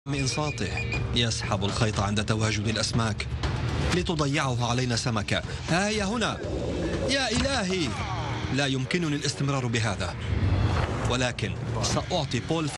من صوته يسحب الخيط عند تواجد الأسماك لتضيعه علينا سمكة. ها هي هنا. يا إلهي، لا يمكنني الاستمرار بهذا، ولكن سأعطي بول